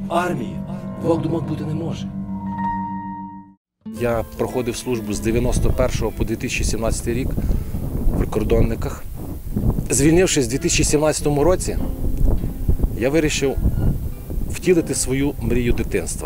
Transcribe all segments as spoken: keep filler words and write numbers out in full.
армії двох думок бути не може. Я проходив службу з дев'яносто першого по дві тисячі сімнадцятий рік в прикордонниках. Звільнившись у дві тисячі сімнадцятому році, я вирішив втілити свою мрію дитинства.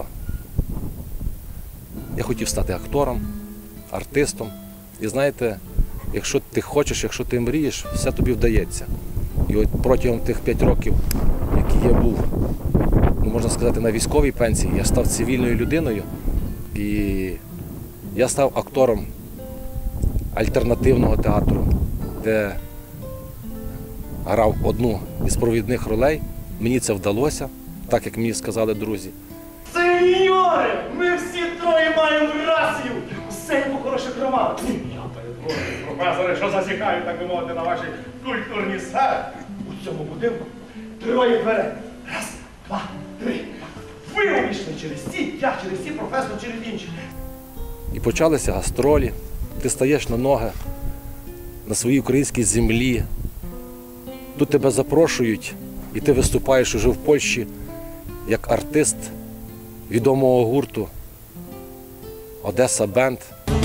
Я хотів стати актором, артистом. І знаєте, якщо ти хочеш, якщо ти мрієш, все тобі вдається. І от протягом тих п'ять років, які я був, ну, можна сказати, на військовій пенсії, я став цивільною людиною. І я став актором альтернативного театру, де грав одну із провідних ролей. Мені це вдалося, так як мені сказали друзі. Сеньори, ми всі троє маємо рацію. Все йому хороше кромали. Я перепрошую, професори, що засікають, так би мовити, на ваші культурні сфери. У цьому будинку троє дверей. Раз, два, три. Ви увійшли через ті, я через ті, професор через інші. І почалися гастролі. Ти стаєш на ноги на своїй українській землі. Тут тебе запрошують, і ти виступаєш уже в Польщі як артист відомого гурту «Одеса Бенд».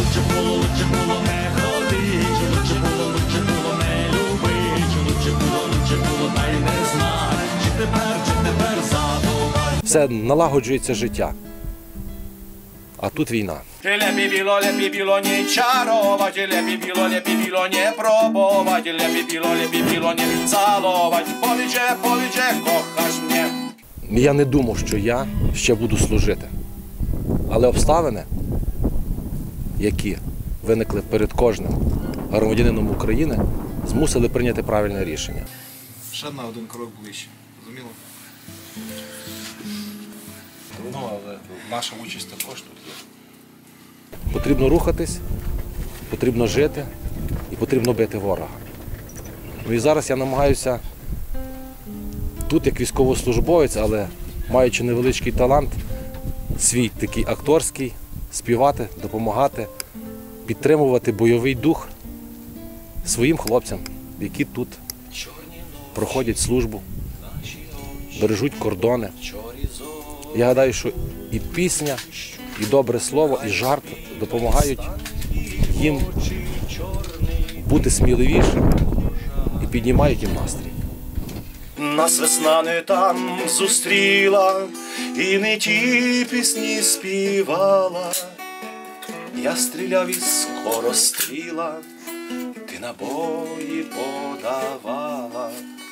Все налагоджується життя. А тут війна. Lepiej było, lepiej było nie czarować, lepiej było, lepiej było nie próbować, lepiej było, lepiej było nie całować. Powiedz, powiedz, kochasz mnie. Я не думав, що я ще буду служити. Але обставини, які виникли перед кожним громадянином України, змусили прийняти правильне рішення. Ще на один крок ближче. Зрозуміло? Ну, але наша участь також тут є. Потрібно рухатись, потрібно жити і потрібно бити ворога. Ну і зараз я намагаюся тут, як військовослужбовець, але маючи невеличкий талант, свій такий акторський, співати, допомагати, підтримувати бойовий дух своїм хлопцям, які тут проходять службу, бережуть кордони. Я гадаю, що і пісня, і добре слово, і жарт допомагають їм бути сміливішим і піднімають їм настрій. Нас весна не там зустріла, і не ті пісні співала. Я стріляв із скоростріла, ти набої подавала.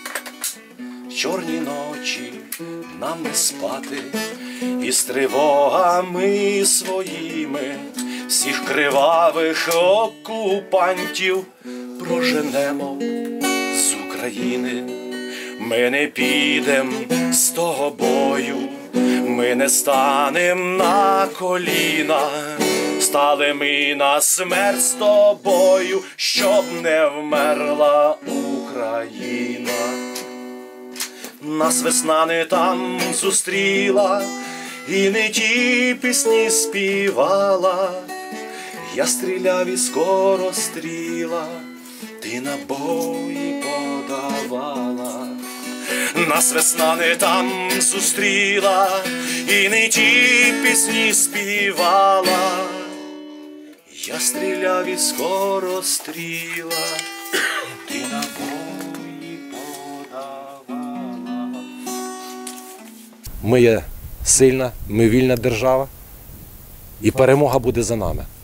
Чорні ночі нам не спати, із тривогами своїми всіх кривавих окупантів проженемо з України. Ми не підем з того бою, ми не станем на коліна, стали ми на смерть з тобою, щоб не вмерла Україна. Нас весна не там зустріла, і не ті пісні співала. Я стріляв і скоростріла, ти набої подавала. Нас весна не там зустріла, і не ті пісні співала. Я стріляв і скоростріла, ти набої подавала. Ми є сильна, ми вільна держава, і перемога буде за нами.